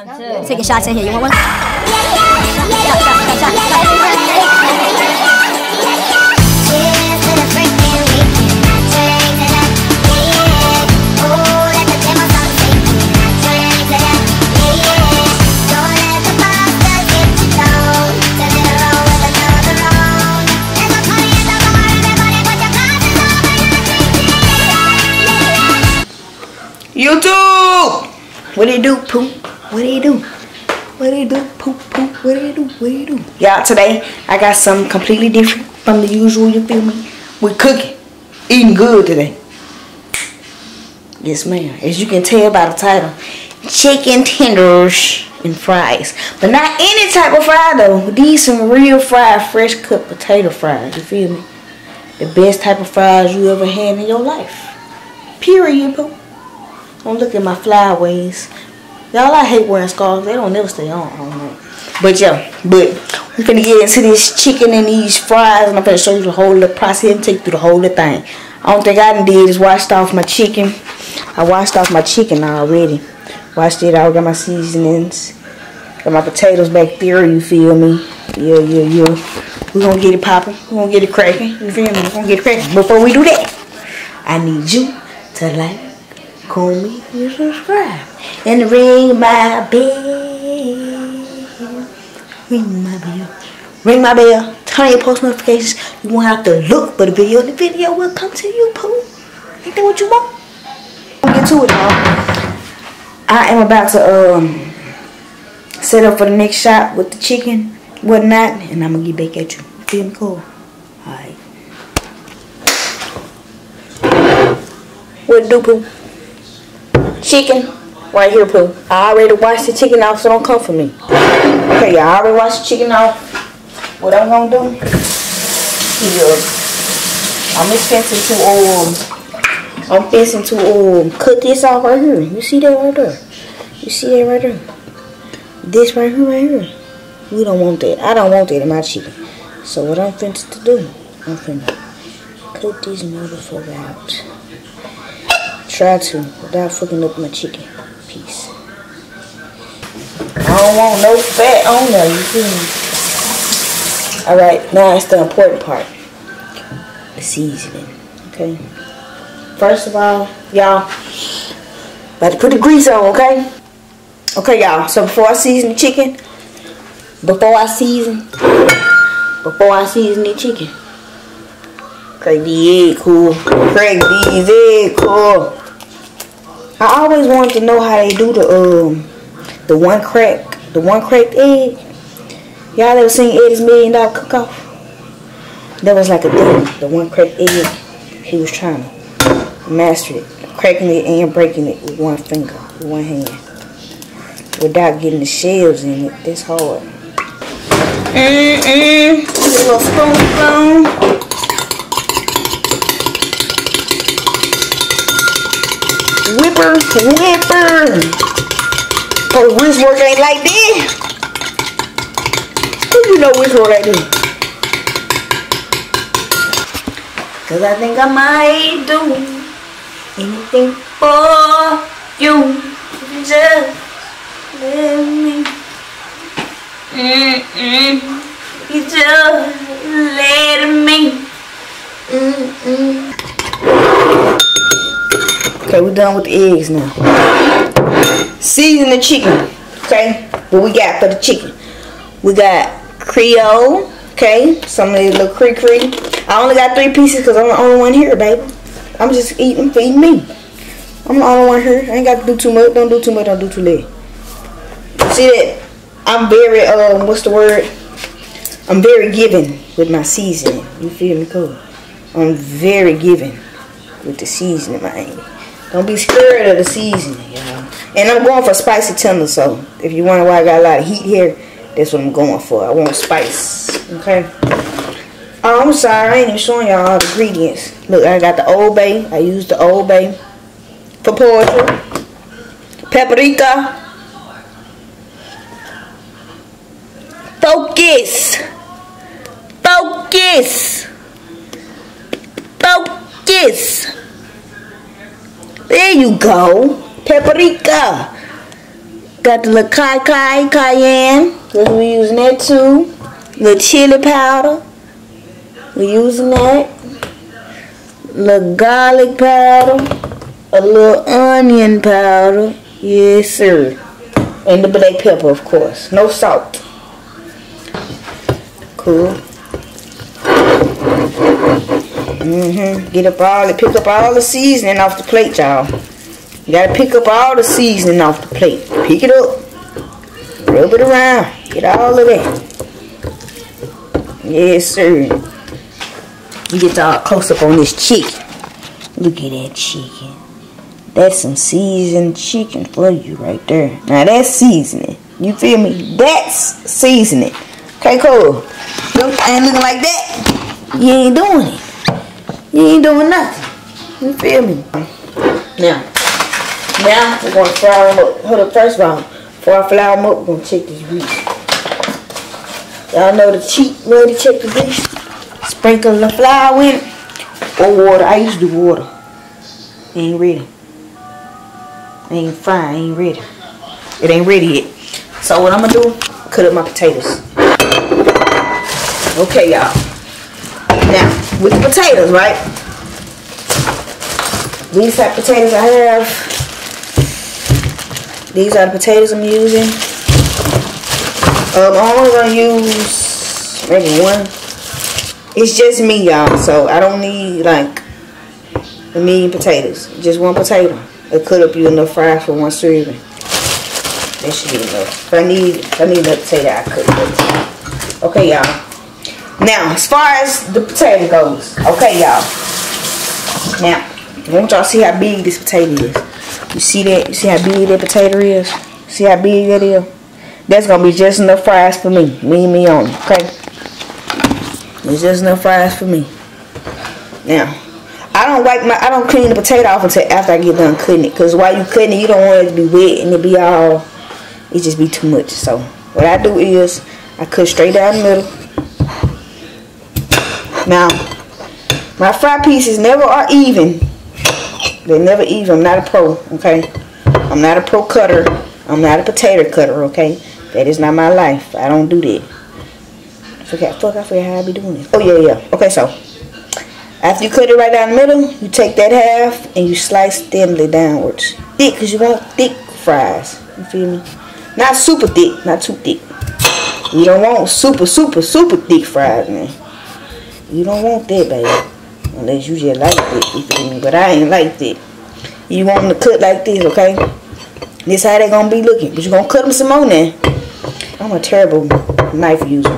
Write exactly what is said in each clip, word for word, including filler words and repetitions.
Taking shots in here. You want one? Shot, shot, shot, shot, shot. YouTube! What do you do, Pooh? What do you do? What do you do, Pooh, Pooh? What do you do? What do you do? Y'all, today I got something completely different from the usual, you feel me? We're cooking. Eating good today. Yes, ma'am. As you can tell by the title, chicken tenders and fries. But not any type of fry, though. These some real fried, fresh cut potato fries, you feel me? The best type of fries you ever had in your life. Period, Pooh. Don't look at my flyaways. Y'all, I hate wearing scarves. They don't never stay on all night. But yeah, but we're gonna get into this chicken and these fries, and I'm gonna show you the whole little process and take you through the whole little thing. I don't think I done did is washed off my chicken. I washed off my chicken already. Washed it out, got my seasonings. Got my potatoes back there, you feel me? Yeah, yeah, yeah. We're gonna get it popping. We're gonna get it cracking. You feel me? We're gonna get it cracking. Before we do that, I need you to like, comment, and subscribe, and ring my bell. Ring my bell. Ring my bell. Turn on your post notifications. You won't have to look for the video. The video will come to you, Pooh. Ain't that what you want? We'll get to it, y'all. I am about to um set up for the next shot with the chicken, whatnot, and I'm gonna get back at you. Feel me, cool? Alright. What do, Pooh? Chicken right here, Pooh. I already washed the chicken off, so don't come for me. Okay, I already washed the chicken off. What I'm gonna do here, I'm just fixing to um, I'm fixing to um, cut this off right here. You see that right there? You see that right there? This right here, right here. We don't want that. I don't want that in my chicken. So what I'm fixing to do, I'm finna cut this motherfucker out. Try to, without fucking up my chicken piece. I don't want no fat on there, you feel me? Alright, now it's the important part. The seasoning, okay? First of all, y'all, about to put the grease on, okay? Okay, y'all, so before I season the chicken, before I season, before I season the chicken, crack the egg cool, crack these egg cool. I always wanted to know how they do the um the one crack the one cracked egg. Y'all ever seen Eddie's Million Dollar Cook Off? That was like a thing. The one cracked egg. He was trying to master it, cracking it and breaking it with one finger, with one hand, without getting the shells in it. That's hard. Mm mm. A little spoon spoon. Whipper, whipper. Oh, wrist work ain't like that. Who you know wrist work like that? Cause I think I might do anything for you. Just let me. Mm-mm. You just let me. Mm-mm. Okay, we're done with the eggs now. Season the chicken. Okay, what we got for the chicken? We got Creole. Okay, some of these little cre cre. I only got three pieces because I'm the only one here, baby. I'm just eating, feeding me. I'm the only one here. I ain't got to do too much. Don't do too much. Don't do too little. See that? I'm very um. What's the word? I'm very giving with my seasoning. You feel me, cool? I'm very giving with the seasoning, man. Don't be scared of the seasoning, y'all. And I'm going for spicy tender, so if you wonder why I got a lot of heat here, that's what I'm going for. I want spice, okay? Oh, I'm sorry, I ain't even showing y'all all the ingredients. Look, I got the Old Bay. I used the Old Bay for poetry. Paprika. Focus. Focus. Focus. There you go. Paprika. Got the little kai kai, cayenne. We're using that too. Little chili powder. We're using that. Little garlic powder. A little onion powder. Yes, sir. And the black pepper, of course. No salt. Cool. Mm-hmm. Get up all the, pick up all the seasoning off the plate, y'all. You gotta pick up all the seasoning off the plate. Pick it up. Rub it around. Get all of that. Yes, sir. You get all close up on this chicken. Look at that chicken. That's some seasoned chicken for you right there. Now that's seasoning. You feel me? That's seasoning. Okay, cool. Look, ain't looking like that. You ain't doing it. You ain't doing nothing. You feel me? Now, now we're gonna flour them up. Hold up, first of all, before I flour them up, we're gonna check this grease. Y'all know the cheap way to check the grease. Sprinkle the flour in or water. I used to do water. Ain't ready. Ain't fine. Ain't ready. It ain't ready yet. So what I'm gonna do? Cut up my potatoes. Okay, y'all. Now with the potatoes, right? These type of potatoes I have. These are the potatoes I'm using. Um, I'm only gonna use maybe one. It's just me, y'all, so I don't need like a million potatoes. Just one potato. It'll cut up you enough fries for one serving. That should be enough. If I need, if I need another potato, I cook it. Okay, y'all. Now, as far as the potato goes, okay, y'all. Now, I want y'all to see how big this potato is. You see that? You see how big that potato is? See how big that is? That's gonna be just enough fries for me. Me and me only. Okay. It's just enough fries for me. Now, I don't wipe my, I don't clean the potato off until after I get done cutting it. Cause while you cutting it, you don't want it to be wet and it be all, it just be too much. So what I do is I cut straight down the middle. Now, my fry pieces never are even. They're never even. I'm not a pro. Okay, I'm not a pro cutter. I'm not a potato cutter. Okay, that is not my life. I don't do that. I forgot, fuck, I forgot how I be doing it. Oh, yeah, yeah. Okay, so, after you cut it right down the middle, you take that half and you slice thinly downwards. Thick, because you want thick fries. You feel me? Not super thick, not too thick. You don't want super, super, super thick fries, man. You don't want that, baby. Unless you just like it, you feel me? But I ain't like that. You want them to cut like this, okay? This how they gonna be looking. But you gonna cut them some more now. I'm a terrible knife user.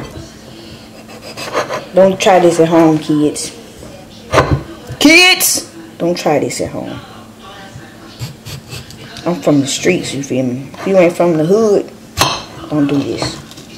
Don't try this at home, kids. Kids! Don't try this at home. I'm from the streets, you feel me? If you ain't from the hood, don't do this.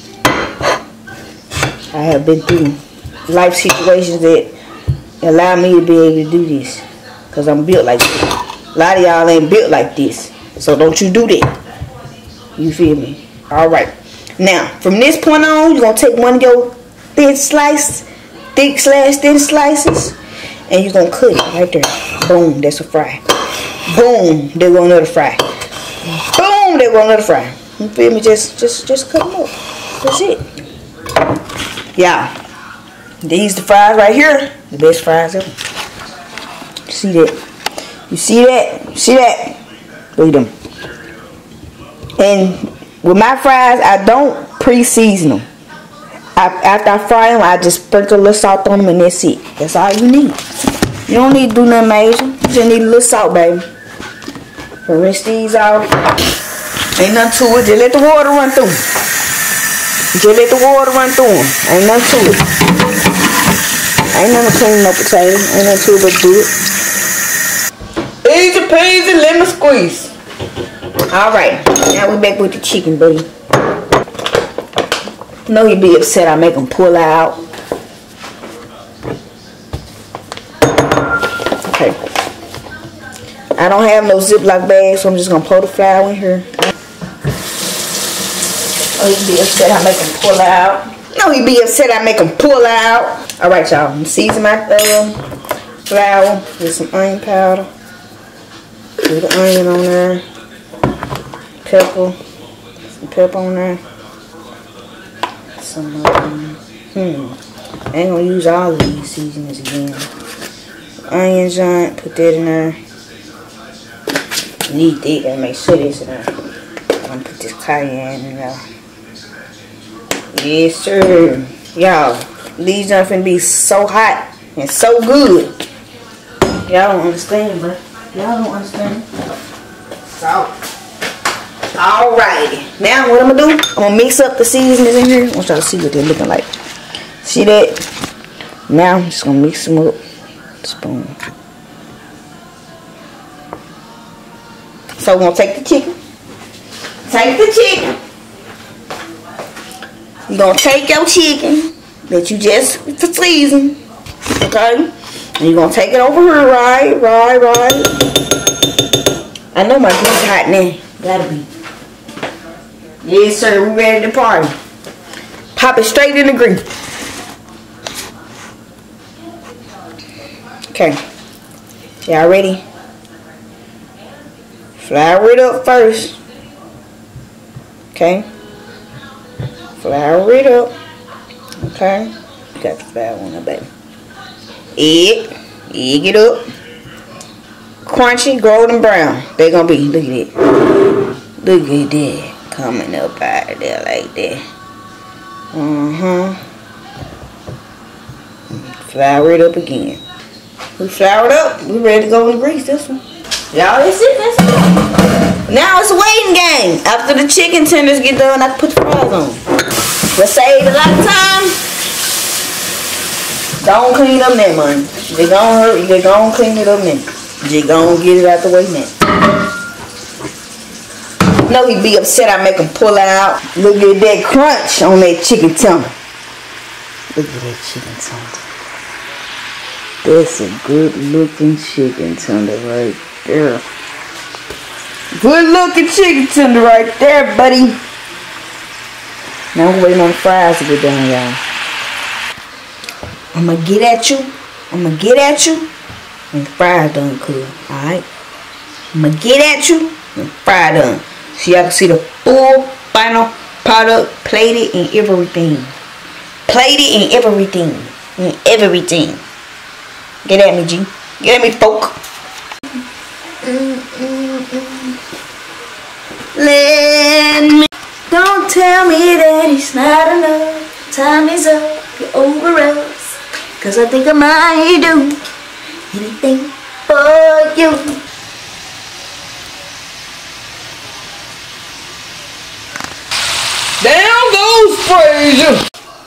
I have been through life situations that allow me to be able to do this. Because I'm built like this. A lot of y'all ain't built like this. So don't you do that. You feel me? Alright. Now, from this point on, you're going to take one of your thin slice, thick slash thin slices, and you're going to cut it right there. Boom, that's a fry. Boom, there go another fry. Boom, there go another fry. You feel me? Just, just, just cut them up. That's it. Yeah. These the fries right here. The best fries ever. You see that? You see that? You see that? Look at them. And with my fries, I don't pre-season them. I, after I fry them, I just sprinkle a little salt on them and that's it. That's all you need. You don't need to do nothing major. You just need a little salt, baby. So rinse these off. Ain't nothing to it. Just let the water run through them. Just let the water run through them. Ain't nothing to it. Ain't nothing to clean no potato. Ain't nothing to it but do it. Easy peasy lemon squeeze. Alright. Now we back with the chicken, buddy. You know you'd be upset I make them pull out. Okay. I don't have no Ziploc bags, so I'm just going to pour the flour in here. Oh, you'd be upset I make them pull out. No, you'd be upset I make them pull out. Alright, y'all. I'm seasoning my uh, flour with some onion powder. Put the onion on there. Pepper. Some pepper on there. Some, um, hmm. I ain't gonna use all of these seasonings again. Onion giant, put that in there. Need that, gotta make sure this in there. I'm gonna put this cayenne in there. Yes, sir. Y'all, these are finna be so hot and so good. Y'all don't understand, bro. Y'all don't understand. Salt. Alrighty. Now what I'm gonna do, I'm gonna mix up the seasonings in here. I want y'all to see what they're looking like. See that? Now I'm just gonna mix them up. Spoon. So we're gonna take the chicken. Take the chicken. You're gonna take your chicken that you just seasoned. Okay? And you're gonna take it over here, right? Right, right. I know my grease hot now. Gotta be. Yes, sir. We ready to party. Pop it straight in the grease. Okay. Y'all ready? Flour it up first. Okay. Flour it up. Okay. You got the flour on there, baby. Egg. Egg it up. Crunchy, golden brown. They gonna be. Look at it. Look at that. Coming up out of there like that. Uh-huh. Flour it up again. We floured up. We ready to go in grease this one. Y'all, that's it. That's it. Now it's a waiting game. After the chicken tenders get done, I can put the fries on. Let's save a lot of time. Don't clean up that money. They gon' hurt. They gon' clean it up now. They gon' get it out the way now. No, he be upset. I make him pull it out. Look at that crunch on that chicken tender. Look at that chicken tender. That's a good looking chicken tender right there. Good looking chicken tender right there, buddy. Now I'm waiting on the fries to get done, y'all. I'm gonna get at you. I'm gonna get at you when the fries done cook. Alright? I'm gonna get at you when the fries done. So y'all can see the full final product plated and everything. Plated and everything. And everything. Get at me, G. Get at me, folk. Mm, mm, mm. Let me. Don't tell me that it's not enough. Time is up. You're over us. Cause I think I might do anything for you. Down goes Frazier.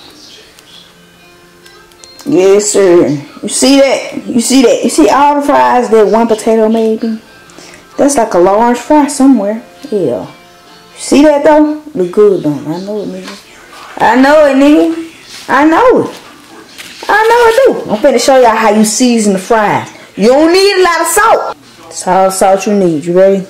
Yes, sir. You see that? You see that? You see all the fries that one potato made me? That's like a large fry somewhere. Yeah. You see that though? Look good though. I know it, nigga. I know it, nigga. I know it. I know it do. I'm finna show y'all how you season the fries. You don't need a lot of salt. That's all the salt you need. You ready?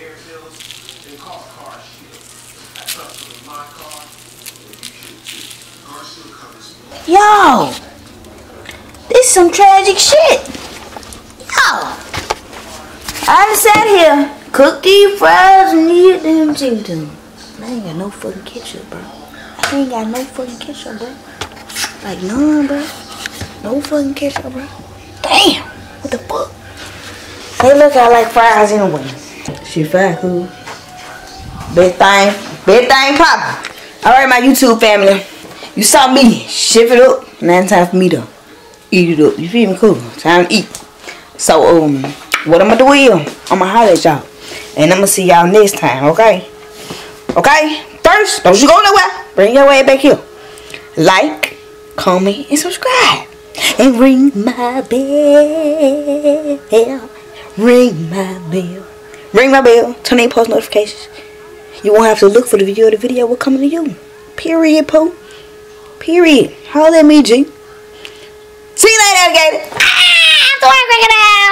Yo! This some tragic shit. Yo! I done sat here, cooked these fries and eat them chicken tenders. I ain't got no fucking ketchup, bro. I ain't got no fucking ketchup, bro. Like none, bro. No fucking ketchup, bro. Damn! What the fuck? Hey, look, I like fries anyway. Shit, fry cool. Big thing, big thing poppin'. Alright, my YouTube family. You saw me shift it up. Now it's time for me to eat it up. You feel me? Cool. Time to eat. So, um, what I'm gonna do is, I'm gonna holler at y'all. And I'm gonna see y'all next time, okay? Okay? First, don't you go nowhere. Bring your way back here. Like, comment, and subscribe. And ring my bell. Ring my bell. Ring my bell. Turn on post notifications. You won't have to look for the video. The video will come to you. Period, Pooh. Period. Holler at me, G. See you later, alligator. Ah,